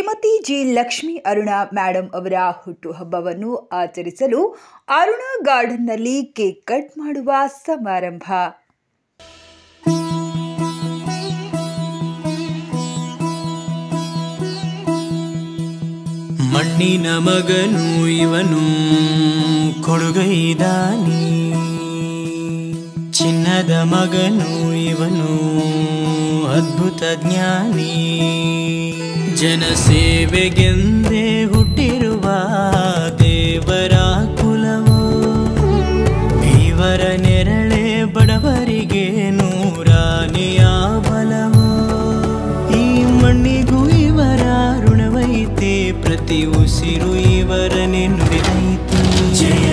Shrimati G Lakshmi Aruna madam ಅವರ ಹುಟ್ಟುಹಬ್ಬವನ್ನು ಆಚರಿಸಲು ಅರುಣ ಗಾರ್ಡನ್ನಲ್ಲಿ ಕೇಕ್ ಕಟ್ ಮಾಡುವ ಸಮಾರಂಭ. ಮಣ್ಣಿನ ಮಗನು ಇವನು ಕೊಡುಗೈದಾನಿ, ಚಿನ್ನದ ಮಗನು ಇವನು ಅದ್ಭುತ ಜ್ಞಾನಿ. ಜನಸೇವೆಗೆಂದೇ ಹುಟ್ಟಿರುವ ದೇವರ ಕುಲವೋ, ಇವರ ನೆರಳೆ ಬಡವರಿಗೆ ನೂರಾನೆಯ ಬಲವೋ. ಈ ಮಣ್ಣಿಗೂ ಇವರ ಋಣವೈತೆ, ಪ್ರತಿ ಉಸಿರು ಇವರನ್ನೇ ನುಡಿದೈತೆ. ಜಯ